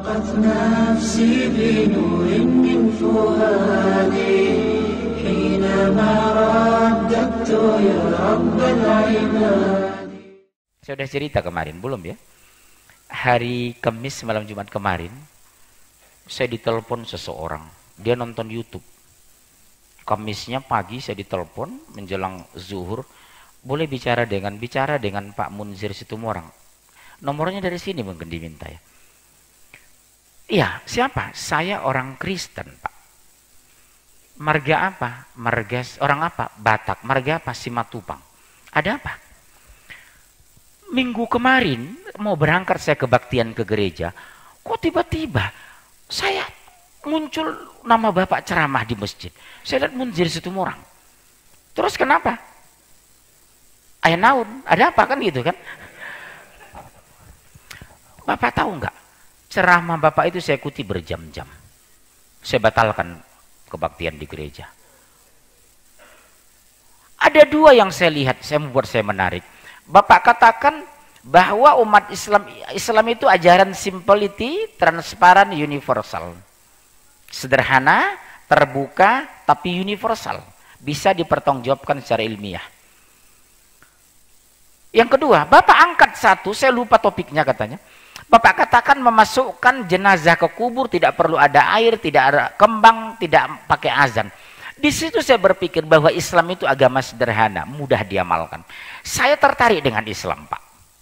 أشرقت نفسي بنور من فؤادي حينما رددت يا رب العباد. Saya sudah cerita kemarin, belum ya? Hari Kamis malam Jumat kemarin, saya ditelepon seseorang. Dia nonton YouTube. Kamisnya pagi saya ditelepon menjelang zuhur. Boleh bicara dengan Pak Munzir Situmorang. Nomornya dari sini mungkin diminta ya. Iya, siapa? Saya orang Kristen, Pak. Marga apa? Marga orang apa? Batak. Marga apa? Simatupang. Ada apa? Minggu kemarin mau berangkat saya kebaktian ke gereja. Kok tiba-tiba saya muncul nama Bapak ceramah di masjid. Saya lihat Munzir Situmorang. Terus kenapa? Ayah naun, ada apa kan gitu kan? Bapak tahu nggak? Ceramah Bapak itu saya ikuti berjam-jam. Saya batalkan kebaktian di gereja. Ada dua yang saya lihat, membuat saya menarik. Bapak katakan bahwa umat Islam itu ajaran simplicity, transparan, universal. Sederhana, terbuka, tapi universal. Bisa dipertanggungjawabkan secara ilmiah. Yang kedua, Bapak angkat satu, saya lupa topiknya katanya. Bapak katakan memasukkan jenazah ke kubur tidak perlu ada air, tidak ada kembang, tidak pakai azan. Di situ saya berpikir bahwa Islam itu agama sederhana, mudah diamalkan. Saya tertarik dengan Islam, Pak.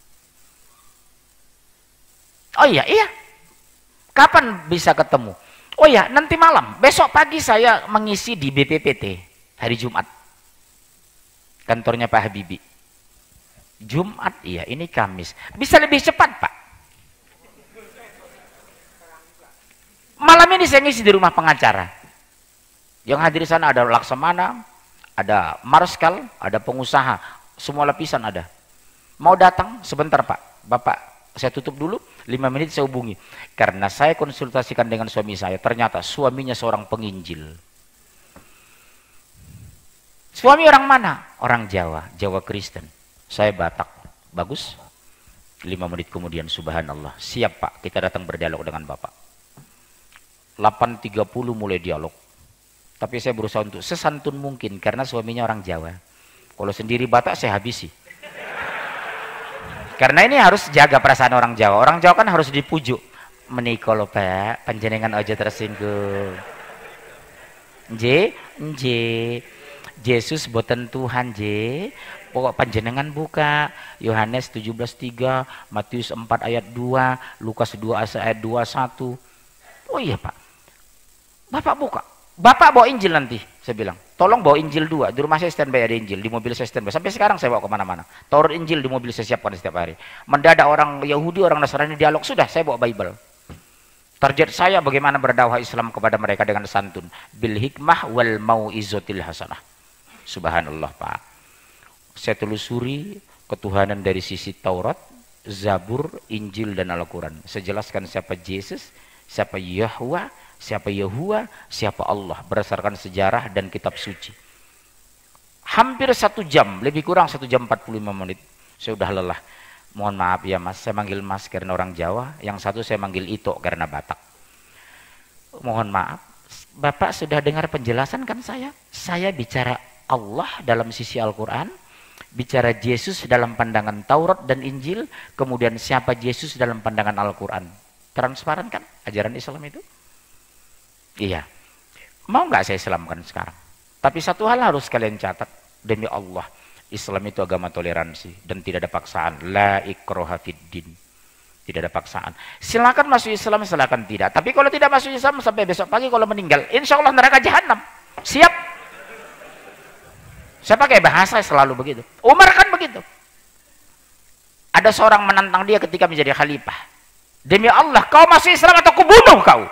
Oh iya. Kapan bisa ketemu? Oh ya, nanti malam. Besok pagi saya mengisi di BPPT hari Jumat. Kantornya Pak Habibie. Jumat, iya, ini Kamis. Bisa lebih cepat, Pak. Malam ini saya ngisi di rumah pengacara. Yang hadir di sana ada Laksamana, ada Marskal, ada pengusaha, semua lapisan ada. Mau datang? Sebentar Pak. Bapak, saya tutup dulu, 5 menit saya hubungi. Karena saya konsultasikan dengan suami saya, ternyata suaminya seorang penginjil. Suami orang mana? Orang Jawa, Jawa Kristen. Saya Batak. Bagus? 5 menit kemudian, subhanallah. Siap Pak, kita datang berdialog dengan Bapak. 8.30 mulai dialog. Tapi saya berusaha untuk sesantun mungkin karena suaminya orang Jawa. Kalau sendiri Batak saya habisi. Karena ini harus jaga perasaan orang Jawa. Orang Jawa kan harus dipujuk. Menikolo Pak, panjenengan aja tersinggung. Yesus boten Tuhan pokok panjenengan buka Yohanes 17:3, Matius 4 ayat 2, Lukas 2 ayat 21. Oh iya Pak. Bapak buka. Bapak bawa Injil nanti, saya bilang. Tolong bawa Injil 2. Di rumah saya standby ada Injil, di mobil saya standby. Sampai sekarang saya bawa kemana-mana. Taurat Injil di mobil saya siapkan setiap hari. Mendadak orang Yahudi, orang Nasrani dialog, sudah saya bawa Bible. Target saya bagaimana berdakwah Islam kepada mereka dengan santun. Bil hikmah wal mau'izotil hasanah. Subhanallah Pak. Saya telusuri ketuhanan dari sisi Taurat, Zabur, Injil, dan Al-Quran. Saya jelaskan siapa Yesus, siapa Yahwa, siapa Yahuwa, siapa Allah berdasarkan sejarah dan kitab suci. Hampir 1 jam, lebih kurang 1 jam 45 menit. Saya udah lelah. Mohon maaf ya Mas, saya manggil Mas karena orang Jawa, yang satu saya manggil Ito karena Batak. Mohon maaf, Bapak sudah dengar penjelasan kan saya? Saya bicara Allah dalam sisi Al-Quran, bicara Yesus dalam pandangan Taurat dan Injil, kemudian siapa Yesus dalam pandangan Al-Quran. Transparan kan ajaran Islam itu? Iya. Mau nggak saya Islamkan sekarang? Tapi satu hal harus kalian catat, demi Allah, Islam itu agama toleransi dan tidak ada paksaan. La ikraha fiddin. Tidak ada paksaan. Silakan masuk Islam, silakan tidak. Tapi kalau tidak masuk Islam sampai besok pagi kalau meninggal, insya Allah neraka jahanam. Siap? Saya pakai bahasa selalu begitu. Umar kan begitu. Ada seorang menantang dia ketika menjadi khalifah. Demi Allah, kau masuk Islam atau kubunuh kau?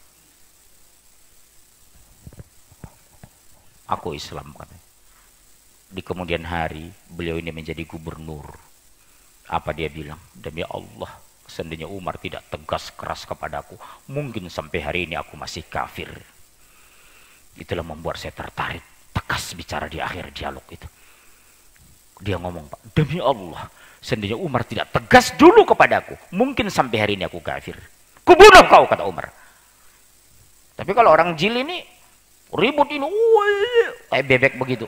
Aku Islam kan. Di kemudian hari beliau ini menjadi gubernur. Apa dia bilang? Demi Allah, seandainya Umar tidak tegas keras kepadaku, mungkin sampai hari ini aku masih kafir. Itulah membuat saya tertarik, tegas bicara di akhir dialog itu. Dia ngomong, Pak, demi Allah, seandainya Umar tidak tegas dulu kepadaku, mungkin sampai hari ini aku kafir. Kubunuh kau, kata Umar. Tapi kalau orang jil ini ribut ini, kayak bebek begitu.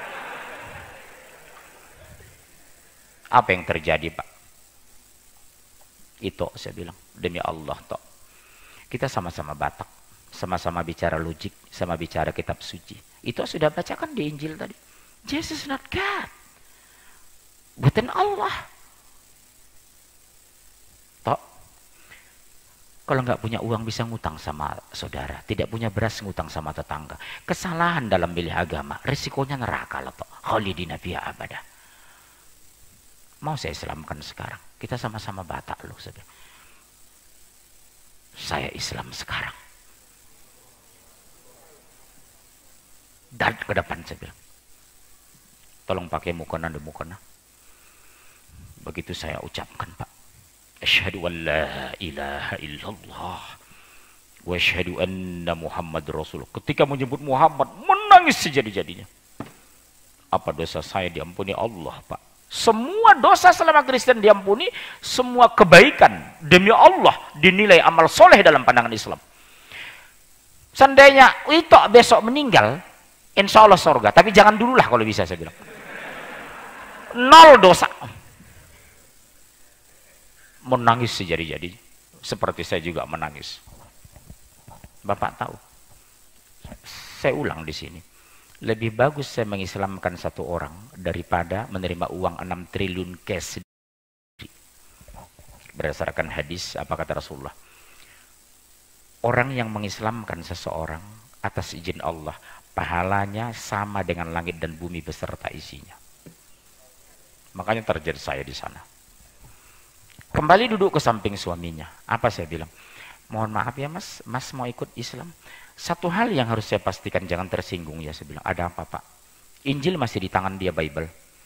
Apa yang terjadi, Pak? Itu saya bilang, demi Allah, toh. Kita sama-sama Batak, sama-sama bicara logik, sama bicara kitab suci. Itu sudah bacakan di Injil tadi. Jesus not God. Bukan Allah. Toh, kalau nggak punya uang bisa ngutang sama saudara, tidak punya beras ngutang sama tetangga. Kesalahan dalam milih agama, resikonya neraka loh, toh. Khalidina fiha abada. Mau saya Islamkan sekarang. Kita sama-sama Batak loh. Saya Islam sekarang. Dan ke depan saya bilang. Tolong pakai mukena dan mukena. Begitu saya ucapkan, Pak. Asyhadu an la ilaha illallah. Wa asyhadu anna Muhammad Rasul. Ketika menyebut Muhammad, menangis sejadi-jadinya. Apa dosa saya diampuni Allah, Pak? Semua dosa selama Kristen diampuni, semua kebaikan demi Allah dinilai amal soleh dalam pandangan Islam. Seandainya itu besok meninggal, insya Allah surga. Tapi jangan dululah kalau bisa, saya bilang. 0 dosa. Menangis sejadi-jadinya. Seperti saya juga menangis. Bapak tahu, saya ulang di sini. Lebih bagus saya mengislamkan satu orang daripada menerima uang 6 triliun cash. Berdasarkan hadis, apa kata Rasulullah? Orang yang mengislamkan seseorang atas izin Allah, pahalanya sama dengan langit dan bumi beserta isinya. Makanya terjadi saya di sana. Kembali duduk ke samping suaminya. Apa saya bilang? Mohon maaf ya mas, mas mau ikut Islam? Satu hal yang harus saya pastikan, jangan tersinggung ya, saya bilang. Ada apa, Pak? Injil masih di tangan dia, Bible.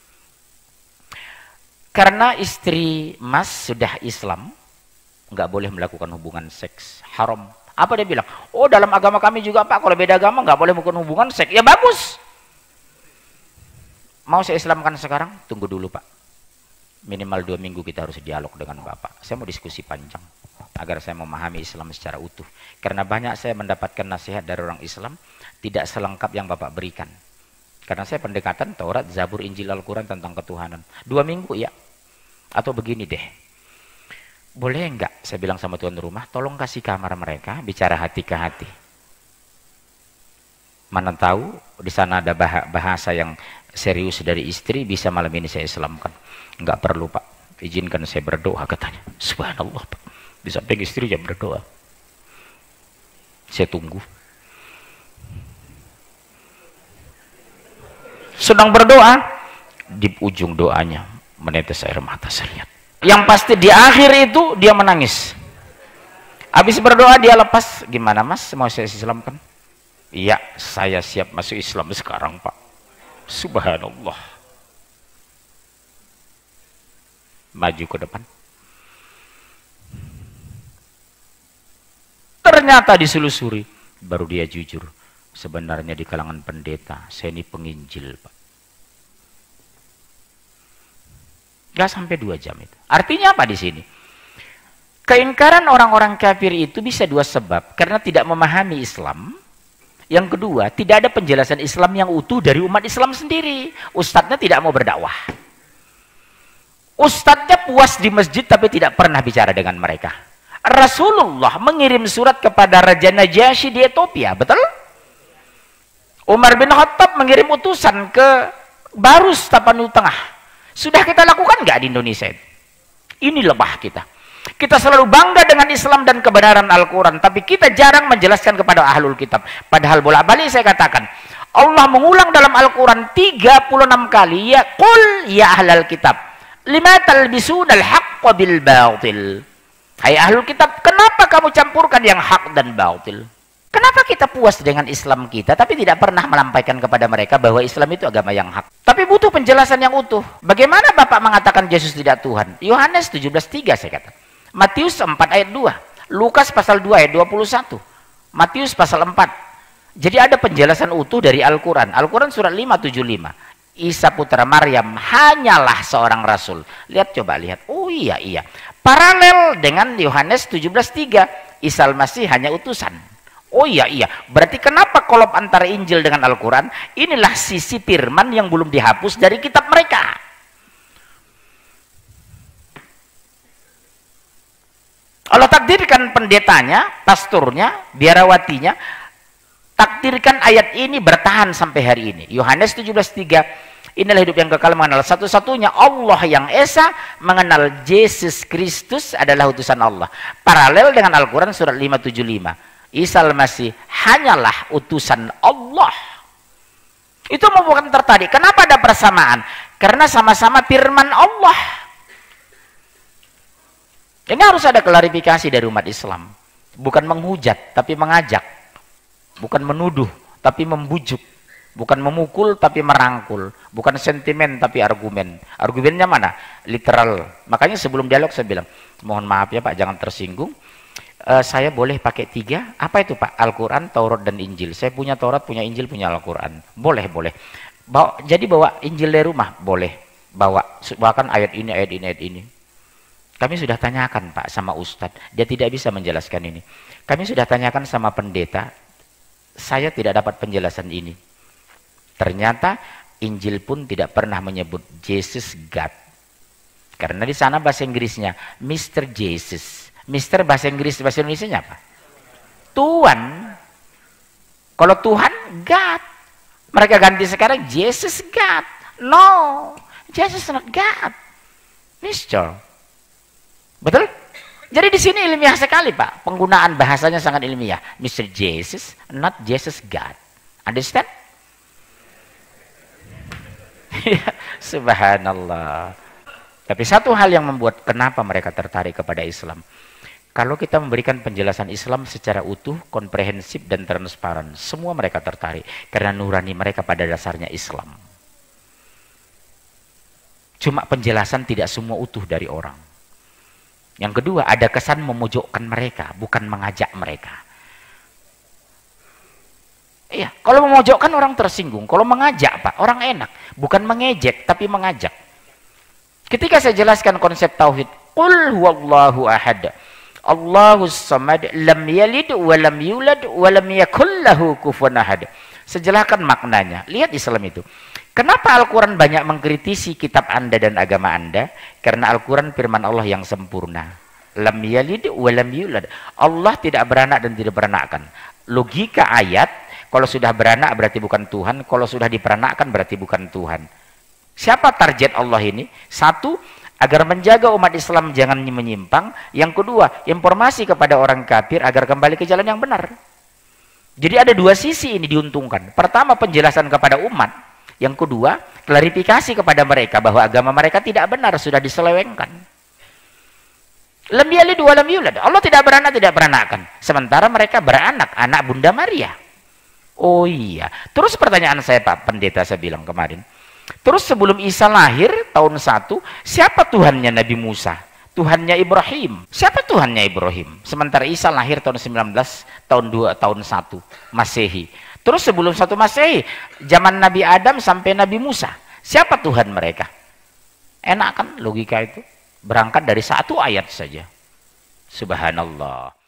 Karena istri mas sudah Islam, nggak boleh melakukan hubungan seks, haram. Apa dia bilang? Oh, dalam agama kami juga, Pak, kalau beda agama nggak boleh melakukan hubungan seks. Ya bagus. Mau saya Islamkan sekarang? Tunggu dulu, Pak. Minimal 2 minggu kita harus dialog dengan Bapak. Saya mau diskusi panjang agar saya memahami Islam secara utuh. Karena banyak saya mendapatkan nasihat dari orang Islam tidak selengkap yang Bapak berikan. Karena saya pendekatan Taurat, Zabur, Injil, Al-Quran tentang ketuhanan. 2 minggu ya. Atau begini deh. Boleh enggak saya bilang sama tuan rumah, tolong kasih kamar mereka bicara hati ke hati. Mana tahu di sana ada bahasa yang serius dari istri, bisa malam ini saya Islamkan. Enggak perlu, Pak. Izinkan saya berdoa, katanya. Subhanallah, Pak. Di samping istri jam berdoa. Saya tunggu. Sedang berdoa, di ujung doanya menetes air mata, saya lihat. Yang pasti di akhir itu dia menangis. Habis berdoa dia lepas. Gimana mas, mau saya Islamkan? Iya, saya siap masuk Islam sekarang, Pak. Subhanallah. Maju ke depan. Ternyata diselusuri, baru dia jujur. Sebenarnya di kalangan pendeta, saya ini penginjil, Pak. Gak sampai 2 jam itu. Artinya apa di sini? Keingkaran orang-orang kafir itu bisa 2 sebab. Karena tidak memahami Islam. Yang kedua, tidak ada penjelasan Islam yang utuh dari umat Islam sendiri. Ustadznya tidak mau berdakwah. Ustadznya puas di masjid tapi tidak pernah bicara dengan mereka. Rasulullah mengirim surat kepada Raja Najasyi di Ethiopia, betul? Umar bin Khattab mengirim utusan ke Barus Tapanuli Tengah. Sudah kita lakukan nggak di Indonesia? Ini lebah kita. Kita selalu bangga dengan Islam dan kebenaran Al-Quran, tapi kita jarang menjelaskan kepada ahlul kitab. Padahal bolak-balik saya katakan, Allah mengulang dalam Al-Quran 36 kali, ya qul ya ahlal kitab, lima talbisunal haqqa bil batil. Hai ahlul kitab, kenapa kamu campurkan yang hak dan batil? Kenapa kita puas dengan Islam kita, tapi tidak pernah melampaikan kepada mereka bahwa Islam itu agama yang hak? Tapi butuh penjelasan yang utuh. Bagaimana Bapak mengatakan Yesus tidak Tuhan? Yohanes 17:3 saya kata. Matius 4 ayat 2. Lukas pasal 2 ayat 21. Matius pasal 4. Jadi ada penjelasan utuh dari Al-Quran. Al-Quran surat 575. Isa putra Maryam hanyalah seorang rasul. Lihat, coba lihat. Oh iya. Paralel dengan Yohanes 17:3, Isa Al-Masih hanya utusan. Oh iya, berarti kenapa kolab antara Injil dengan Al-Quran? Inilah sisi firman yang belum dihapus dari kitab mereka. Allah takdirkan pendetanya, pastornya, biarawatinya, takdirkan ayat ini bertahan sampai hari ini. Yohanes 17:3, inilah hidup yang kekal, mengenal satu-satunya Allah yang Esa, mengenal Yesus Kristus adalah utusan Allah. Paralel dengan Al-Quran surat 575. Isa Al-Masih hanyalah utusan Allah. Itu bukan tertarik. Kenapa ada persamaan? Karena sama-sama firman Allah. Ini harus ada klarifikasi dari umat Islam. Bukan menghujat, tapi mengajak. Bukan menuduh, tapi membujuk. Bukan memukul tapi merangkul, bukan sentimen tapi argumen. Argumennya mana? Literal. Makanya sebelum dialog saya bilang, mohon maaf ya Pak, jangan tersinggung. Saya boleh pakai 3? Apa itu Pak? Al-Quran, Taurat, dan Injil. Saya punya Taurat, punya Injil, punya Al-Quran. Boleh. Jadi bawa Injil dari rumah? Boleh. Bawakan ayat ini. Kami sudah tanyakan Pak sama Ustadz, dia tidak bisa menjelaskan ini. Kami sudah tanyakan sama pendeta, saya tidak dapat penjelasan ini. Ternyata Injil pun tidak pernah menyebut Jesus God. Karena di sana bahasa Inggrisnya Mr. Jesus. Mr. bahasa Inggris, bahasa Indonesia apa? Tuhan. Kalau Tuhan, God. Mereka ganti sekarang Jesus God. No, Jesus not God. Mr. Betul? Jadi di sini ilmiah sekali Pak. Penggunaan bahasanya sangat ilmiah. Mr. Jesus, not Jesus God. Understand? Subhanallah. Tapi satu hal yang membuat kenapa mereka tertarik kepada Islam, kalau kita memberikan penjelasan Islam secara utuh, komprehensif, dan transparan, semua mereka tertarik karena nurani mereka pada dasarnya Islam. Cuma penjelasan tidak semua utuh dari orang. Yang kedua, ada kesan memojokkan mereka, bukan mengajak mereka. Iya, kalau memojokkan orang tersinggung, kalau mengajak Pak, orang enak, bukan mengejek tapi mengajak. Ketika saya jelaskan konsep tauhid, qul huwallahu ahad, Allahus samad, lam yalid wa lam yulad wa lam yakul lahu kufuwan ahad. Sejelaskan maknanya. Lihat Islam itu. Kenapa Al-Quran banyak mengkritisi kitab Anda dan agama Anda? Karena Al-Quran firman Allah yang sempurna. Lam yalid wa lam yulad. Allah tidak beranak dan tidak beranakkan. Logika ayat, kalau sudah beranak berarti bukan Tuhan, kalau sudah diperanakkan berarti bukan Tuhan. Siapa target Allah ini? Satu, agar menjaga umat Islam jangan menyimpang. Yang kedua, informasi kepada orang kafir agar kembali ke jalan yang benar. Jadi ada dua sisi ini diuntungkan. Pertama, penjelasan kepada umat. Yang kedua, klarifikasi kepada mereka bahwa agama mereka tidak benar, sudah diselewengkan. Lam yalid wa lam yulad. Allah tidak beranak, tidak beranakkan. Sementara mereka beranak, anak Bunda Maria. Oh iya. Terus pertanyaan saya Pak Pendeta, saya bilang kemarin. Terus sebelum Isa lahir tahun 1, siapa Tuhannya Nabi Musa? Tuhannya Ibrahim. Siapa Tuhannya Ibrahim? Sementara Isa lahir tahun 19, tahun 2, tahun 1 Masehi. Terus sebelum 1 Masehi, zaman Nabi Adam sampai Nabi Musa, siapa Tuhan mereka? Enak kan logika itu? Berangkat dari satu ayat saja. Subhanallah.